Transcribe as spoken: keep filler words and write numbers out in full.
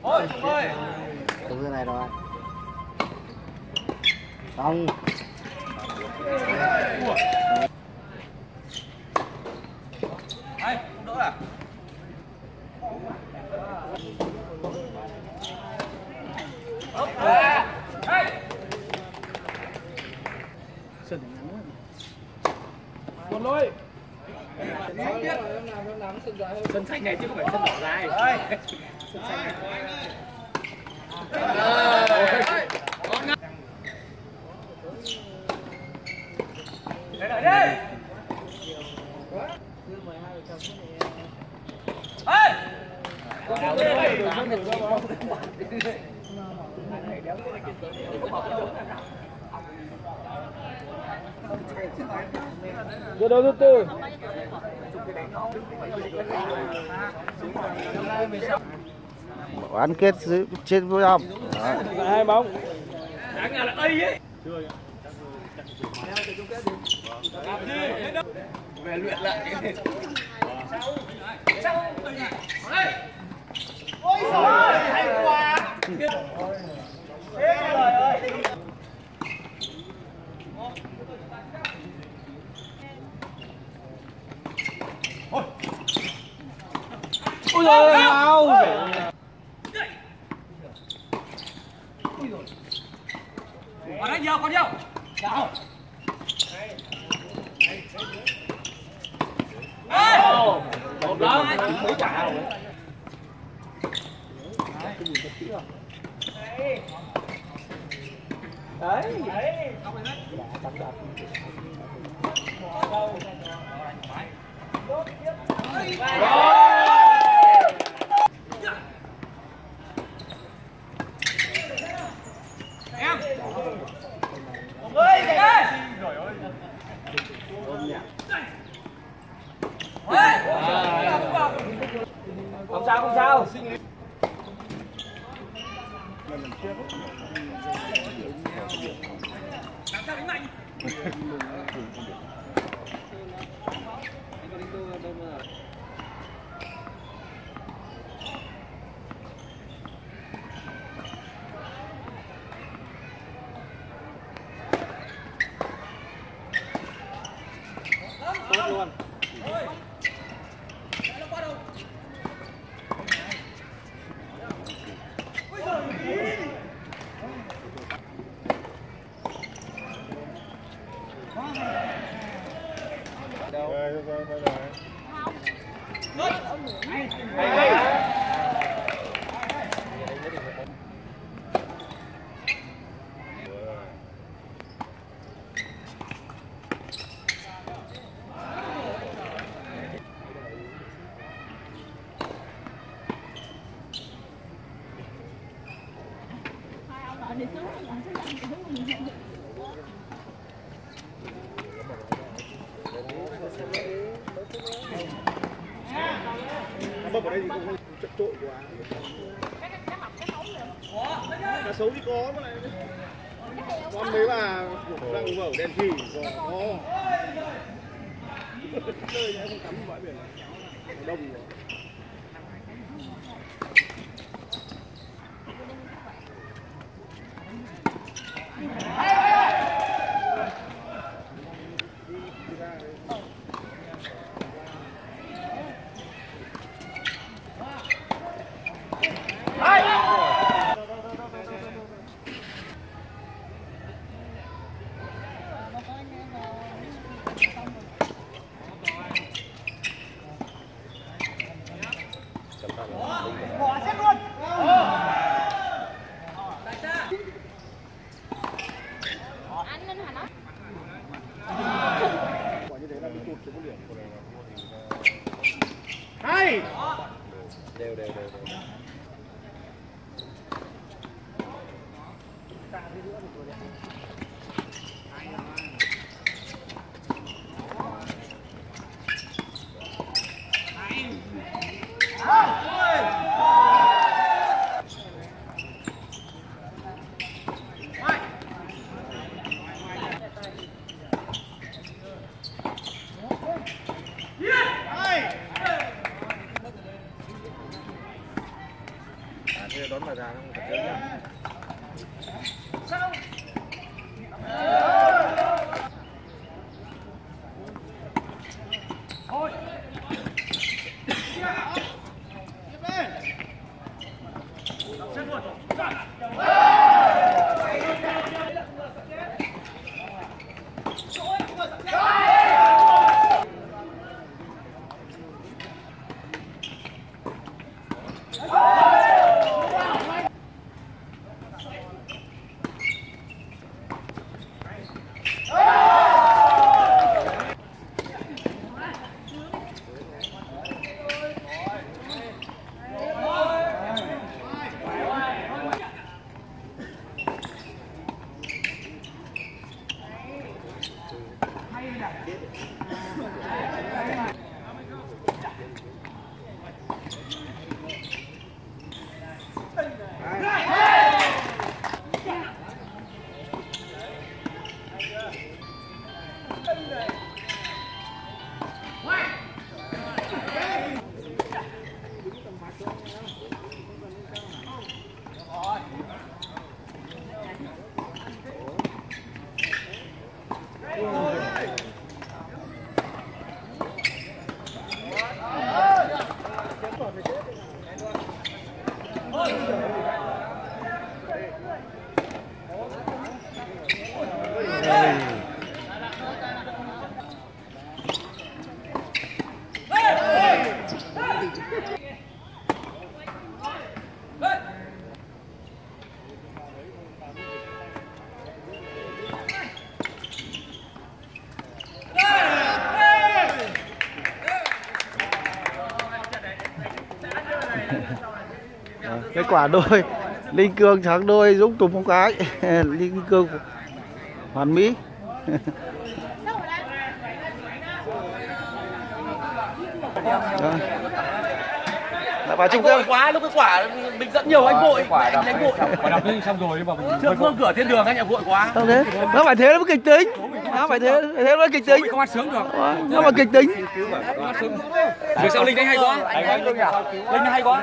Ôi, Tùng ơi. Tùng thế này rồi. Xong. Đây, không đỡ à? Hop. Đây. Sân ngắn quá. Một lôi. Sân xanh này chứ không phải sân đỏ dài. Đây. Sân xanh này. Để đợi đi. Ê! Từ đầu từ từ. Bán kết trên vô không? Hai bóng. Đáng là ấy ấy. Về luyện lại. Ôi trời ơi, hay quá. Ê trời ơi. Ôi. Ôi trời ơi, nào. Còn đánh nhiều, còn nhiều. Nào. Một lắm. Mấy quả rồi. Đấy. Đấy. Em. Ơi, đây. Trời ơi. Không sao, không sao. Làm sao đánh mạnh. Tốt luôn. Bơm ở đây thì cũng hơi chật trội quá. Cá sấu thì có mà này. Con mấy bà răng vẩu đen thì có. Chơi nhá, không tắm bãi biển này. Đông rồi. Bỏ xét luôn. Anh Linh hả nó? Quả như thế là bị tụt xuống cái điểm của này. Hay. Đều đều đều đều. Đó Tuấn mà ra nó không thật nhá. Kết quả đôi Linh Cương thắng đôi Dũng Tùng một cái. Linh Cương hoàn mỹ. Đã vào chung kết quá lúc cái quả mình dẫn nhiều anh vội, anh đánh vội. Quả đập đi xong rồi nhưng mà mình Trước phương cửa thiên đường anh em vội quá. không thế, nó phải thế nó mới kịch tính, nó phải thế, thế nó mới kịch tính, không ăn sướng được. nó mà kịch tính. Rồi sao Linh đánh hay quá. Linh hay quá.